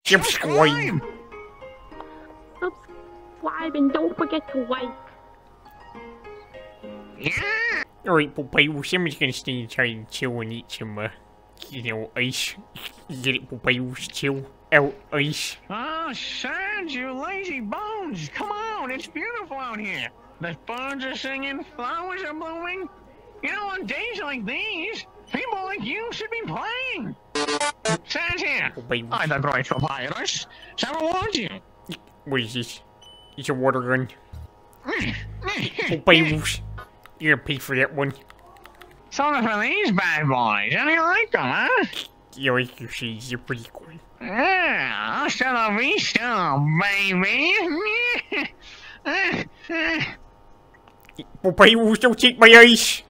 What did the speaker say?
Subscribe! Subscribe and don't forget to like. Yeah! Alright, Popeye, somebody's gonna stay inside and chill and eat some, ice. Get it, Popeye, chill. Out, ice. Oh, Serge, you lazy bones! Come on, it's beautiful out here. The birds are singing, flowers are blooming. You know, on days like these, people like you should be playing. Serge here. I'm the great papyrus. Shall I reward you? What is this? It's a water gun. Popeye, you're gonna pay for that one. Soda for these bad boys. How do you like them, huh? Yeah, I can see you're pretty cool. Yeah, hasta la vista, baby. Popeye, don't take my ice!